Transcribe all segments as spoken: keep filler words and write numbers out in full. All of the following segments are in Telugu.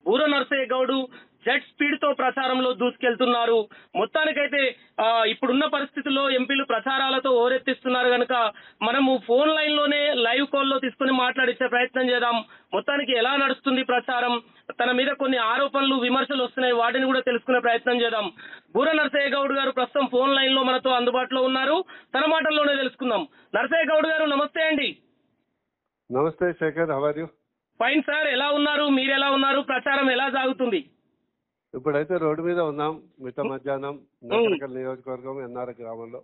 బూర నర్సయ్య గౌడ్ జెట్ స్పీడ్ తో ప్రచారంలో దూసుకెళ్తున్నారు. మొత్తానికైతే ఇప్పుడున్న పరిస్థితుల్లో ఎంపీలు ప్రచారాలతో ఓరెత్తిస్తున్నారు కనుక మనము ఫోన్ లైన్ లోనే లైవ్ కాల్ లో తీసుకుని మాట్లాడించే ప్రయత్నం చేద్దాం. మొత్తానికి ఎలా నడుస్తుంది ప్రచారం, తన మీద కొన్ని ఆరోపణలు విమర్శలు వస్తున్నాయి, వాటిని కూడా తెలుసుకునే ప్రయత్నం చేద్దాం. బూర నర్సయ్య గౌడ్ గారు ప్రస్తుతం ఫోన్ లైన్ లో మనతో అందుబాటులో ఉన్నారు. తన మాటల్లోనే తెలుసుకుందాం. నర్సయ్య గౌడ్ గారు నమస్తే అండి. నమస్తే Shekhar, how are you? Fine sir, ఎలా ఉన్నారు, మీరు ఎలా ఉన్నారు, ప్రచారం ఎలా సాగుతుంది? ఇప్పుడైతే రోడ్డు మీద ఉన్నాం, మిట్ట మధ్యాహ్నం నకరకల్ నియోజకవర్గం ఎన్ఆర్ గ్రామంలో.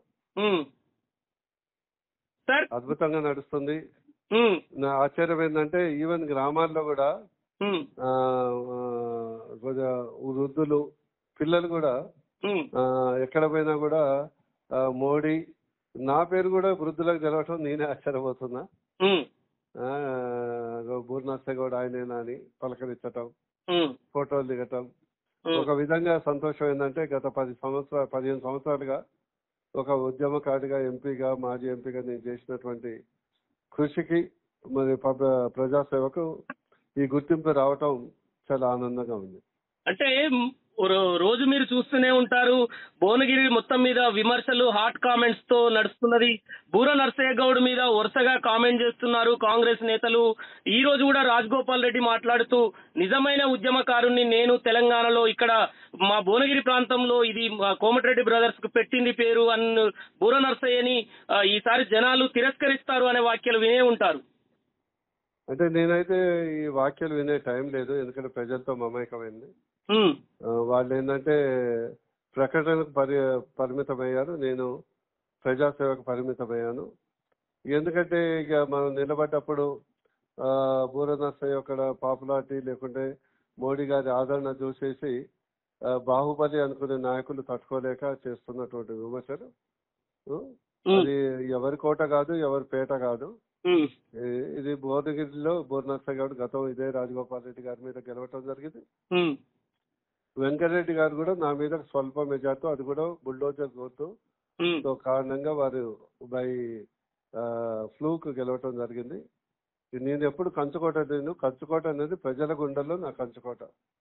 సార్ అద్భుతంగా నడుస్తుంది. నా ఆశ్చర్యం ఏంటంటే ఈవెన్ గ్రామాల్లో కూడా వృద్ధులు పిల్లలు కూడా ఎక్కడ పోయినా కూడా మోడీ నా పేరు కూడా వృద్ధులకు తెలవటం నేనే ఆశ్చర్యపోతున్నా. బూర నర్సయ్య గౌడ్ ఆయనేనా అని పలకరించటం, ఫోటోలు దిగటం. ఒక విధంగా సంతోషం ఏంటంటే గత పది సంవత్సరాలు పదిహేను సంవత్సరాలుగా ఒక ఉద్యమకారుడిగా, ఎంపీగా, మాజీ ఎంపీగా నేను చేసినటువంటి కృషికి మరి ప్రజాసేవకు ఈ గుర్తింపు రావటం చాలా ఆనందంగా ఉంది. అంటే రోజు మీరు చూస్తూనే ఉంటారు, భువనగిరి మొత్తం మీద విమర్శలు, హాట్ కామెంట్స్ తో నడుస్తున్నది. బూర నర్సయ్య గౌడ్ మీద వరుసగా కామెంట్ చేస్తున్నారు కాంగ్రెస్ నేతలు. ఈ రోజు కూడా రాజగోపాల్ రెడ్డి మాట్లాడుతూ నిజమైన ఉద్యమకారుణ్ణి నేను, తెలంగాణలో ఇక్కడ మా భువనగిరి ప్రాంతంలో ఇది కోమటిరెడ్డి బ్రదర్స్ కు పెట్టింది పేరు అన్న బూర నర్సయ్యని ఈసారి జనాలు తిరస్కరిస్తారు అనే వాక్యాలు వినే ఉంటారు. అంటే నేనైతే ఈ వాక్యాలు వినే టైం లేదు, ఎందుకంటే ప్రజలతో మమైకమైంది. వాళ్ళు ఏంటంటే ప్రకటనకు పరి పరిమితమయ్యారు నేను ప్రజాసేవకు పరిమితమయ్యాను. ఎందుకంటే ఇక మనం నిలబడ్డప్పుడు బూర నర్సయ్య యొక్క పాపులారిటీ లేకుంటే మోడీ గారి ఆదరణ చూసేసి బాహుబలి అనుకునే నాయకులు తట్టుకోలేక చేస్తున్నటువంటి విమర్శలు. అది ఎవరి కోట కాదు, ఎవరి పేట కాదు. ఇది భువనగిరిలో బూర నర్సయ్య గౌడ్ గతం ఇదే రాజగోపాల్ రెడ్డి గారి మీద గెలవటం జరిగింది. వెంకటరెడ్డి గారు కూడా నా మీద స్వల్ప మెజార్టీ, అది కూడా బుల్డోజర్ ఓటు కారణంగా వారు బై ఫ్లూక్ గెలవటం జరిగింది. నేను ఎప్పుడు కంచుకోట, నేను కంచుకోట అనేది ప్రజల గుండెల్లో నా కంచుకోట.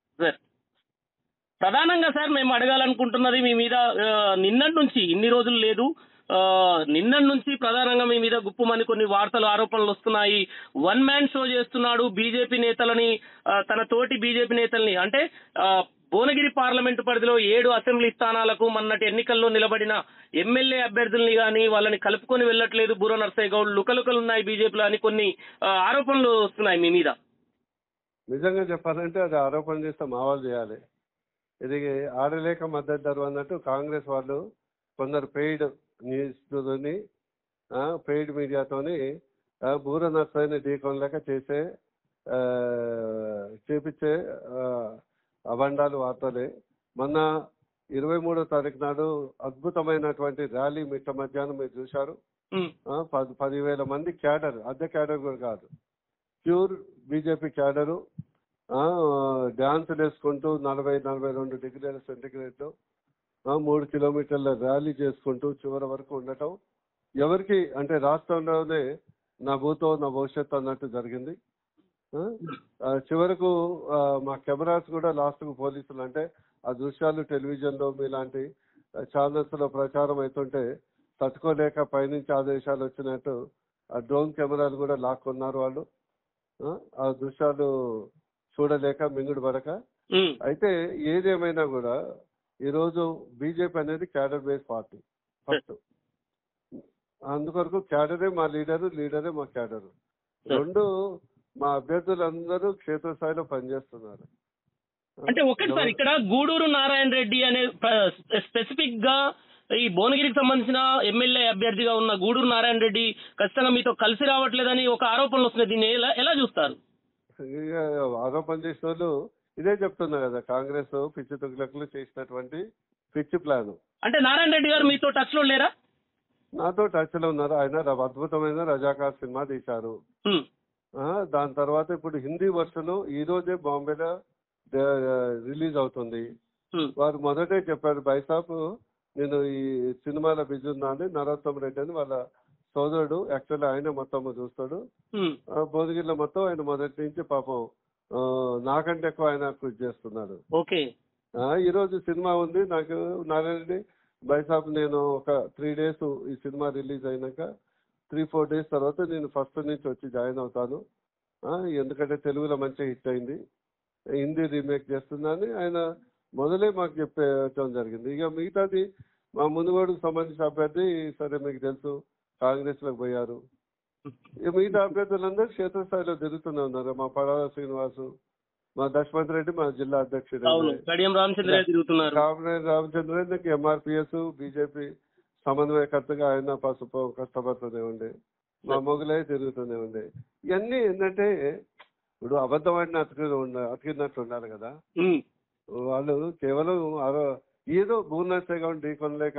ప్రధానంగా సార్ మేము అడగాలనుకుంటున్నది మీ మీద నిన్నటి నుంచి, ఇన్ని రోజులు లేదు, నిన్నటి నుంచి ప్రధానంగా మీ మీద గుప్పుమని కొన్ని వార్తలు, ఆరోపణలు వస్తున్నాయి. వన్ మ్యాన్ షో చేస్తున్నాడు, బీజేపీ నేతలని, తన తోటి బీజేపీ నేతల్ని, అంటే భువనగిరి పార్లమెంటు పరిధిలో ఏడు అసెంబ్లీ స్థానాలకు మొన్నటి ఎన్నికల్లో నిలబడిన ఎమ్మెల్యే అభ్యర్థుల్ని గాని వాళ్ళని కలుపుకొని వెళ్ళట్లేదు బూర నర్సయ్య గౌడ్, లుకలుకలున్నాయి బీజేపీలో అని కొన్ని ఆరోపణలు వస్తున్నాయి మీ మీద. నిజంగా చెప్పాలంటే అది ఆరోపణ చేస్తే మా వాళ్ళు చేయాలి. ఇది ఆడలేక మద్దతు ధర అన్నట్టు కాంగ్రెస్ వాళ్ళు కొందరు పెయిడ్ న్యూస్తోని, పెయిడ్ మీడియాతోని బూర నర్సయ్యని ఢీకొనలేక చేసే చేపించే అబండాలు వార్తలే. మొన్న ఇరవై మూడో తారీఖు నాడు అద్భుతమైనటువంటి ర్యాలీ మిట్ట మధ్యాహ్నం మీరు చూశారు. పది పదివేల మంది క్యాడర్, అద్దె క్యాడర్ కూడా కాదు, ప్యూర్ బీజేపీ క్యాడరు డ్యాన్స్ వేసుకుంటూ నలభై నలభై రెండు డిగ్రీల సెంటిగ్రేడ్ మూడు కిలోమీటర్ల ర్యాలీ చేసుకుంటూ చివరి వరకు ఉండటం ఎవరికి అంటే రాష్ట్రంలోనే నా భూతో నా భవిష్యత్తు అన్నట్టు జరిగింది. చివరకు మా కెమెరాస్ కూడా లాస్ట్ కు పోలీసులు, అంటే ఆ దృశ్యాలు టెలివిజన్ లో మీలాంటి ఛానల్స్ లో ప్రచారం అవుతుంటే తట్టుకోలేక పైనుంచి ఆదేశాలు వచ్చినట్టు ఆ డ్రోన్ కెమెరాలు కూడా లాక్కున్నారు వాళ్ళు. ఆ దృశ్యాలు చూడలేక మింగుడు పడక. అయితే ఏదేమైనా కూడా ఈరోజు బీజేపీ అనేది క్యాడర్ బేస్ పార్టీ ఫస్ట్. అందుకొరకు క్యాడరే మా లీడరు, లీడరే మా క్యాడరు. రెండు మా అభ్యర్థులందరూ క్షేత్రస్థాయిలో పనిచేస్తున్నారు. అంటే ఒకటి ఇక్కడ గూడూరు నారాయణ రెడ్డి అనే స్పెసిఫిక్ గా ఈ భువనగిరికి సంబంధించిన ఎమ్మెల్యే అభ్యర్థిగా ఉన్న గూడూరు నారాయణ రెడ్డి ఖచ్చితంగా మీతో కలిసి రావట్లేదని ఒక ఆరోపణలు వస్తున్నాయి. దీన్ని ఎలా ఎలా చూస్తారు? ఆరోపణ చేసిన వాళ్ళు ఇదే చెప్తున్నా కదా, కాంగ్రెస్ పిచ్చి తుగ్లకులు చేసినటువంటి పిచ్చి ప్లాన్. అంటే నారాయణ రెడ్డి గారు మీతో టచ్ లో లేరా? నాతో టచ్ లో ఉన్నారు. ఆయన అద్భుతమైన రజాకార్ సినిమా తీశారు. దాని తర్వాత ఇప్పుడు హిందీ వర్షన్ ఈ రోజే బాంబేలో రిలీజ్ అవుతుంది. వారు మొదటే చెప్పారు, బైసాబ్ నేను ఈ సినిమాలో బిజీ ఉన్నా అని. నరోత్తమ్ రెడ్డి అని వాళ్ళ సోదరుడు, యాక్చువల్లీ ఆయన మొత్తం చూస్తాడు. భువనగిరిలో మొత్తం ఆయన మొదటి నుంచి పాపం నాకంటే ఎక్కువ ఆయన కృషి చేస్తున్నాడు. ఓకే. ఈ రోజు సినిమా ఉంది నాకు నారాయణ బైసాబ్. నేను ఒక త్రీ డేస్ ఈ సినిమా రిలీజ్ అయినాక త్రీ ఫోర్ డేస్ తర్వాత నేను ఫస్ట్ నుంచి వచ్చి జాయిన్ అవుతాను. ఎందుకంటే తెలుగులో మంచిగా హిట్ అయింది, హిందీ రీమేక్ చేస్తున్నాను ఆయన మొదలే మాకు చెప్పడం జరిగింది. ఇక మిగతాది మా మునుగోడుకు సంబంధించిన అభ్యర్థి సరే మీకు తెలుసు కాంగ్రెస్ లోకి పోయారు. ఇక మిగతా అభ్యర్థులందరూ క్షేత్రస్థాయిలో తిరుగుతూనే ఉన్నారు. మా పడాల శ్రీనివాసు, మా దశపతి రెడ్డి మా జిల్లా అధ్యక్షుడు, కామరేజ్ రామచంద్ర రెడ్డికి ఎంఆర్పిఎస్ బీజేపీ సమన్వయకర్తగా ఆయన పసుపు కష్టపడుతూనే ఉండే, మా మొగులే తిరుగుతూనే ఉండే. ఇవన్నీ ఏంటంటే ఇప్పుడు అబద్ధం ఆడిన అతికి ఉండ అతికినట్టు ఉండాలి కదా. వాళ్ళు కేవలం ఏదో భూనర్సేగా ఢీ కొనలేక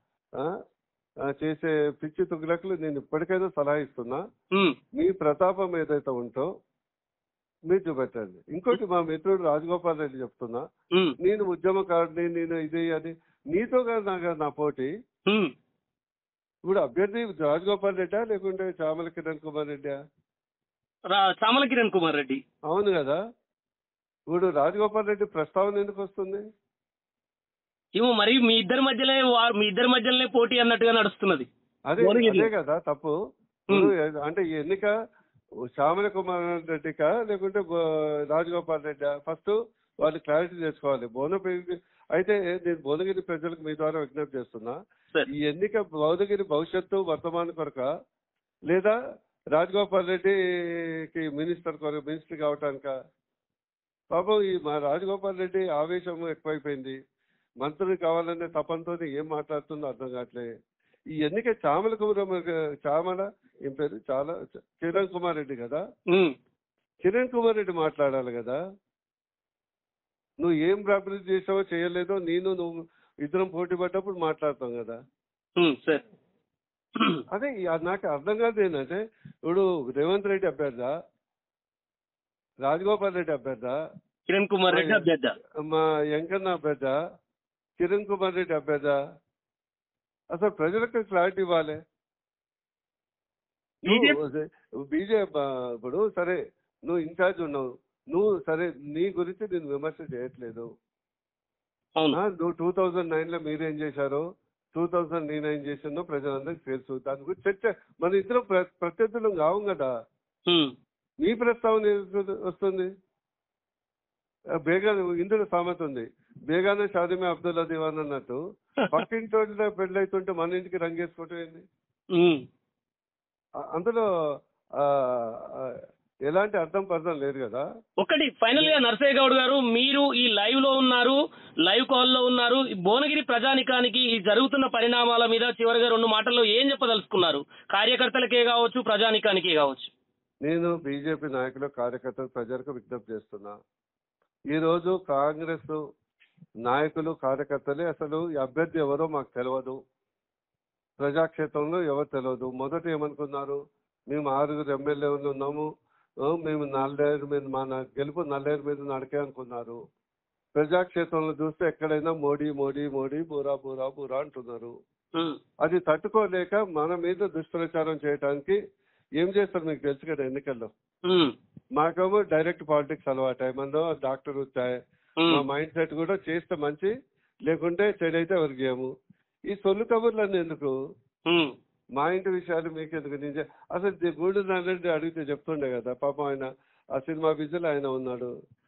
చేసే పిచ్చి తుగ్గులకు నేను ఇప్పటికైనా సలహా ఇస్తున్నా, మీ ప్రతాపం ఏదైతే ఉంటో మీరు చూపెట్టండి. ఇంకోటి మా మిత్రుడు రాజగోపాల్ రెడ్డి చెప్తున్నా, నేను ఉద్యమకారుడిని, నేను ఇది అది నీతో కాదు నాకు నా పోటీ. ఇప్పుడు అభ్యర్థి రాజగోపాల్ రెడ్డా లేకుంటే చామల కిరణ్ కుమార్ రెడ్డా? చామల కిరణ్ కుమార్ రెడ్డి. అవును కదా. ఇప్పుడు రాజగోపాల్ రెడ్డి ప్రస్తావన ఎందుకు వస్తుంది? ఏమో మరి మీ ఇద్దరి మధ్యలో మీ ఇద్దరి మధ్యలోనే పోటీ అన్నట్టుగా నడుస్తున్నది. అదే అదే కదా తప్పు. అంటే ఎన్నిక శ్యామల కుమార్ రెడ్డికా లేకుంటే రాజగోపాల్ రెడ్డి? ఫస్ట్ వాళ్ళు క్లారిటీ తెచ్చుకోవాలి. భువనగిరి అయితే నేను భువనగిరి ప్రజలకు మీ ద్వారా విజ్ఞప్తి చేస్తున్నా, ఈ ఎన్నిక భువనగిరి భవిష్యత్తు వర్తమాన కొరక లేదా రాజగోపాల్ రెడ్డికి మినిస్టర్ కొరకు మినిస్టర్ కావటానిక? పాపం ఈ మా రాజగోపాల్ రెడ్డి ఆవేశం ఎక్కువైపోయింది, మంత్రులు కావాలనే తపంతో ఏం మాట్లాడుతుందో అర్థం కావట్లే. ఈ ఎన్నిక చామల కుమార్ చామల ఏం పేరు చాలా కిరణ్ కుమార్ రెడ్డి కదా, కిరణ్ కుమార్ రెడ్డి మాట్లాడాలి కదా. నువ్వు ఏం అభివృద్ధి చేసావో చేయలేదో నేను నువ్వు ఇద్దరం పోటీ పడ్డప్పుడు మాట్లాడతాం కదా. అదే నాకు అర్థం కాదు ఏంటంటే ఇప్పుడు రేవంత్ రెడ్డి అభ్యర్థ, రాజగోపాల్ రెడ్డి అభ్యర్థ, కిరణ్ కుమార్ రెడ్డి అభ్యర్థ, మా వెంకన్న అభ్యర్థ, కిరణ్ కుమార్ రెడ్డి అభ్యర్థ. అసలు ప్రజలకు క్లారిటీ ఇవ్వాలి. బీజేపీ ఇప్పుడు సరే నువ్వు ఇన్ఛార్జ్ ఉన్నావు, నువ్వు సరే నీ గురించి నేను విమర్శ చేయట్లేదు. నువ్వు టూ థౌజండ్ నైన్ లో మీరేం చేశారో టూ థౌజండ్ నేను ఏం చేసానో ప్రజలందరికీ తెలుసు. దాని గురించి చర్చ మన ఇద్దరం ప్రత్యర్థులం కావు కదా. మీ ప్రస్తావన వస్తుంది. బేగా ఇందులో సామెత ఉంది, బేగానే షాదిమే అబ్దుల్లా దివాన్ అన్నట్టు పక్కింటి పెళ్ళైతుంటే మన ఇంటికి రంగేసుకోవటం ఏంది? అందులో ఎలాంటి అర్థం పర్థం లేదు కదా. ఒకటి ఫైనల్ గా నర్సయ్య గౌడ్ గారు, మీరు ఈ లైవ్ లో ఉన్నారు, లైవ్ కాల్ లో ఉన్నారు, భువనగిరి ప్రజానికానికి ఈ జరుగుతున్న పరిణామాల మీద చివరిగా రెండు మాటల్లో ఏం చెప్పదలుచుకున్నారు? కార్యకర్తలకే కావచ్చు, ప్రజానికానికే కావచ్చు. నేను బీజేపీ నాయకులు కార్యకర్తలు ప్రజలకు విజ్ఞప్తి చేస్తున్నా, ఈ రోజు కాంగ్రెస్ నాయకులు కార్యకర్తలే అసలు ఈ అభ్యర్థి ఎవరో మాకు తెలియదు, ప్రజాక్షేత్రంలో ఎవరు తెలియదు. మొదట ఏమనుకున్నారు, మేము ఆరుగురు ఎమ్మెల్యేలు ఉన్నాము, మేము నల్లేరు మీద మన గెలుపు నల్లేరు మీద నడకే అనుకున్నారు. ప్రజాక్షేత్రంలో చూస్తే ఎక్కడైనా మోడీ మోడీ మోడీ బూరా బూరా బూరా అంటున్నారు. అది తట్టుకోలేక మన మీద దుష్ప్రచారం చేయడానికి ఏం చేస్తారు మీకు తెలుసు కదా. ఎన్నికల్లో మాకేమో డైరెక్ట్ పాలిటిక్స్ అలవాటు, మనలో డాక్టర్ వచ్చాయి, మా మైండ్ సెట్ కూడా చేస్తే మంచి లేకుంటే చెడైతే ఎవరికి చేయము. ఈ సొల్లు కబుర్లన్నీ ఎందుకు? మా ఇంటి విషయాలు మీకు ఎందుకు? నేను అసలు గూడు నారెడ్డి అడిగితే చెప్తుండే కదా, పాపం ఆయన ఆ సినిమా బిజీలో ఆయన ఉన్నాడు.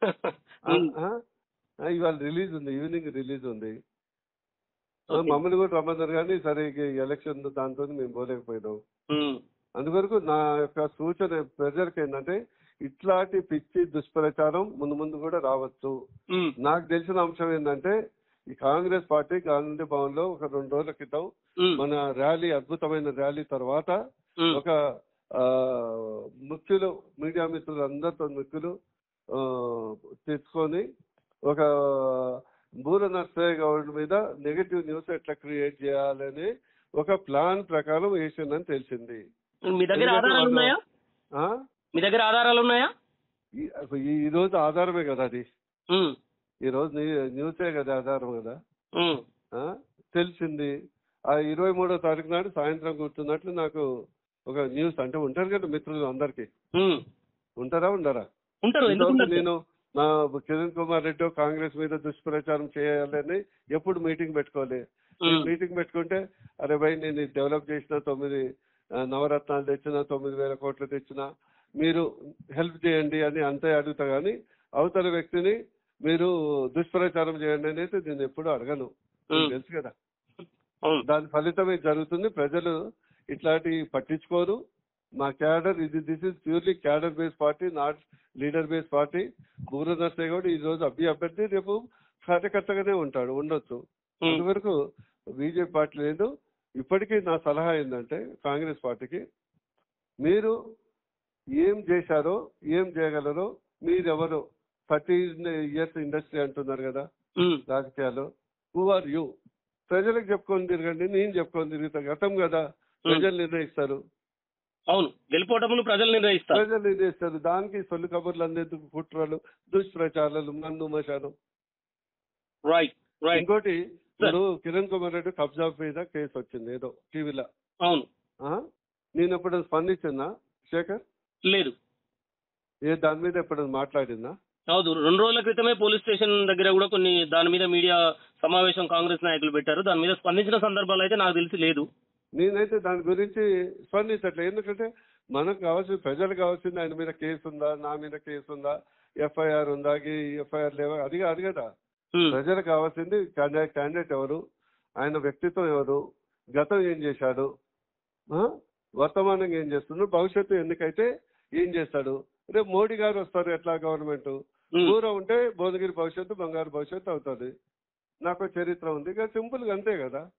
ఇవాళ రిలీజ్ ఉంది, ఈవినింగ్ రిలీజ్ ఉంది. మమ్మల్ని కూడా రమ్మన్నారు కానీ సరే ఎలక్షన్ దాంతో మేము పోలేకపోయినాం. అందువరకు నా యొక్క సూచన ప్రజలకు ఏంటంటే ఇట్లాంటి పిచ్చి దుష్ప్రచారం ముందు ముందు కూడా రావచ్చు. నాకు తెలిసిన అంశం ఏంటంటే ఈ కాంగ్రెస్ పార్టీ గాంధీ భవన్ లో ఒక రెండు రోజుల క్రితం మన ర్యాలీ, అద్భుతమైన ర్యాలీ తర్వాత ఒక ముఖ్యులు మీడియా మిత్రులు అందరితో ముఖ్యులు తెచ్చుకొని ఒక బూర నర్సయ్య గౌడ్ మీద నెగటివ్ న్యూస్ ఎట్లా క్రియేట్ చేయాలని ఒక ప్లాన్ ప్రకారం వేసిందని తెలిసింది. మీ దగ్గర ఆధారాలు ఉన్నాయా? మీ దగ్గర ఆధారాలు ఉన్నాయా? ఈ రోజు ఆధారమే కదా అది, ఈ రోజు న్యూసే కదా ఆధారం కదా. తెలిసింది ఆ ఇరవై మూడో తారీఖు నాడు సాయంత్రం కూర్చున్నట్లు నాకు ఒక న్యూస్. అంటే ఉంటారు కదా మిత్రులు అందరికి, ఉంటారా ఉండరా? ఉంటారు, ఎందుకు ఇంతవరకు ఉండరు? నేను నా కిరణ్ కుమార్ రెడ్డి కాంగ్రెస్ మీద దుష్ప్రచారం చేయాలని ఎప్పుడు మీటింగ్ పెట్టుకోలే. నేను ఉమ్, మీటింగ్ పెట్టుకుంటే అరే భయ్ నేను ఇది డెవలప్ చేసిన తొమ్మిది ఆ, నవరత్నాలు తెచ్చిన తొమ్మిది వేల కోట్లు తెచ్చిన మీరు హెల్ప్ చేయండి అని అంతే అడుగుతా కానీ అవతల వ్యక్తిని మీరు దుష్ప్రచారం చేయండి అని అయితే నేను ఎప్పుడు అడగను. మీకు ఉమ్, తెలుసు కదా. అవును. దాని ఫలితమే జరుగుతుంది. ప్రజలు ఇట్లాంటి పట్టించుకోరు. మా క్యాడర్ ఇది this is purely cadre base party, not leader base party. Bura Narsaiah కూడా ఈ రోజు అభ్య అభ్యర్థి, రేపు కార్యకర్తగానే ఉంటాడు, ఉండొచ్చు. ఉమ్, అంతవరకు బీజేపీ పార్టీ లేదు. ఇప్పటికీ నా సలహా ఏంటంటే కాంగ్రెస్ పార్టీకి, మీరు ఏం చేశారో ఏం చేయగలరో, మీరెవరో థర్టీ ఇయర్స్ ఇండస్ట్రీ అంటున్నారు కదా ఉమ్, రాజకీయాల్లో, హూ ఆర్ యూ ప్రజలకు చెప్పుకొని తిరగండి. నేను చెప్పుకొని తిరుగుతా. గతం కదా, ప్రజలు నిర్ణయిస్తారు. అవును, గెలుపోటములు ప్రజలు నిర్ణయిస్తారు. ప్రజలు నిర్ణయిస్తారు. దానికి సొల్లు కబుర్లు అందేందుకు కుట్రలు, దుష్ప్రచారాలు, మన్ను మశాలు. Right right. ఇంకోటి, ఇప్పుడు కిరణ్ కుమార్ రెడ్డి కబ్జా మీద కేసు వచ్చింది ఏదో టీవీలో. అవును. నేను ఎప్పుడైనా స్పందించినా శేఖర్? లేదు. ఏ దాని మీద ఎప్పుడైనా మాట్లాడిందా? అవును, రెండు రోజుల క్రితమే పోలీస్ స్టేషన్ దగ్గర కూడా కొన్ని దాని మీద మీడియా సమావేశం కాంగ్రెస్ నాయకులు పెట్టారు. దాని మీద స్పందించిన సందర్భాలు అయితే నాకు తెలిసి లేదు. నేనైతే దాని గురించి స్పందించట్లేదు. ఎందుకంటే మనకు కావాల్సింది, ప్రజలకు కావాల్సింది ఆయన మీద కేసు ఉందా, నా మీద కేసు ఉందా, ఎఫ్ఐఆర్ ఉందా, ఎఫ్ఐఆర్ లేవా, అది అది కదా. ఉమ్, ప్రజలకు కావాల్సింది క్యాండిడేట్ క్యాండిడేట్ ఎవరు, ఆయన వ్యక్తిత్వం ఎవరు, గతం ఏం చేశాడు, ఆ? వర్తమానం ఏం చేస్తున్నాడు, భవిష్యత్తు ఎన్నికైతే ఏం చేస్తాడు. రేపు మోడీ గారు వస్తారు ఎట్లా గవర్నమెంట్ ఉమ్. దూరం ఉంటే భువనగిరి భవిష్యత్తు బంగారు భవిష్యత్తు అవుతుంది. నాకు చరిత్ర ఉంది ఇక సింపుల్ గా, అంతే కదా.